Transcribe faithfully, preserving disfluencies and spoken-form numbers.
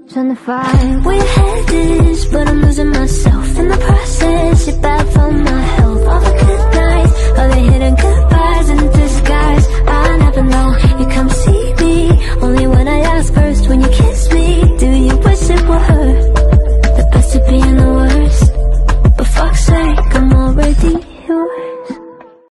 Trying to find where your head is, but I'm losing myself in the process.